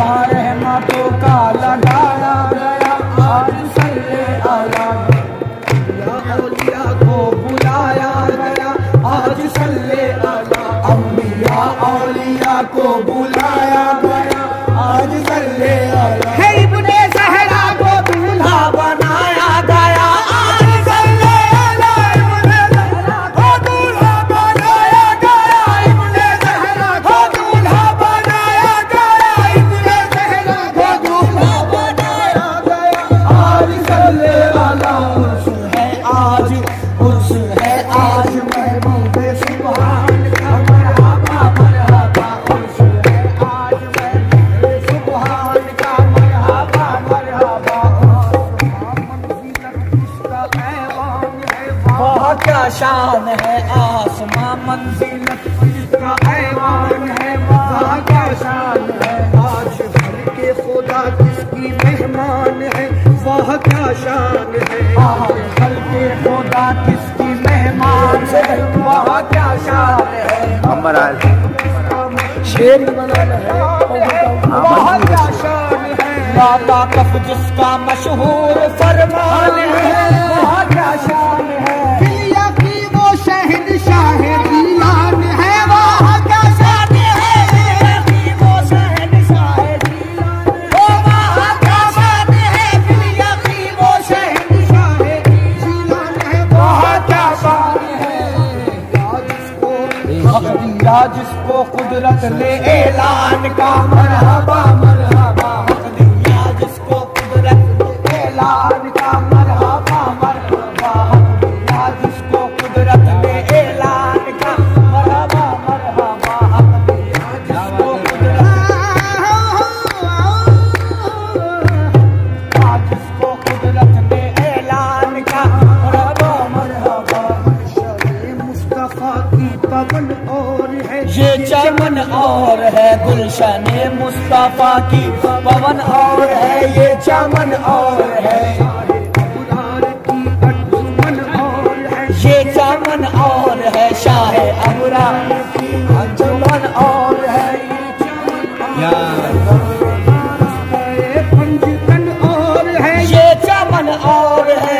वहाँ रहमतों का लगाया गया। आज सल्ले अला औलिया को बुलाया गया। आज सल्ले अला अंबिया औलिया को बुलाया गया। आज सल्ले अला इब्ने ज़हरा को दूल्हा बनाया गया। आज सल्ले अला इब्ने ज़हरा को दूल्हा बनाया गया। इब्ने ज़हरा को दूल्हा बनाया गया। इब्ने ज़हरा को दूल्हा बनाया गया। आज सल्ले अला उर्स है, आज उर्स है, आज महबूब सुभान का मरहबा मरहबा। उर्स है आज महबूब सुभान का मरहबा मरहबा। वह क्या शान है आसमां मंजिलत इसका ऐवान है। वह क्या शान है आज भर के खुदा किसकी मेहमान है। वह क्या शान है आज भर के खुदा किसकी मेहमान है। वह क्या शान है शेर बनाना है। वह क्या शान है दाता कफ जिसका मशहूर फरमान है। वह क्या शान है दिलिया की वो शहंशाह दीवान है। वह क्या शान है दिलिया की वो शहंशाह दीवान है। वह क्या शान है दिलिया की वो शहंशाह दीवान है। वह क्या शान है हक़ जिसको कुदरत ने ऐलान का मरहबा मरहबा। हक़ दिया जिसको कुदरत ने ऐलान का मरहबा मरहबा। हक़ दिया जिसको कुदरत ने ऐलान का मरहबा मरहबा। हक़ दिया जिसको कुदरत ने ऐलान का मरहबा मरहबा। मुस्तफा की पवन और है ये चमन और है। गुलशन मुस्तफा की पवन और है ये चमन और है। ये चमन और है शाह अबरार की अंजुमन और है। पंजतन और है ये चमन और है।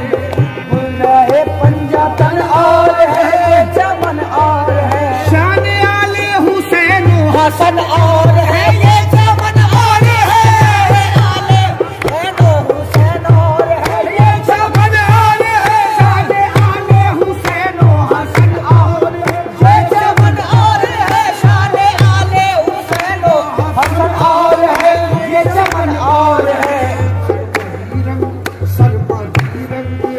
पंजतन और है चमन और है। शान आले हुसैन हसन और है ये चमन और है। आले हुसैन और है ये चमन और है। शान आले हुसैन हसन और है ये चमन और है। शान आले हुसैन हसन और है ये चमन और है।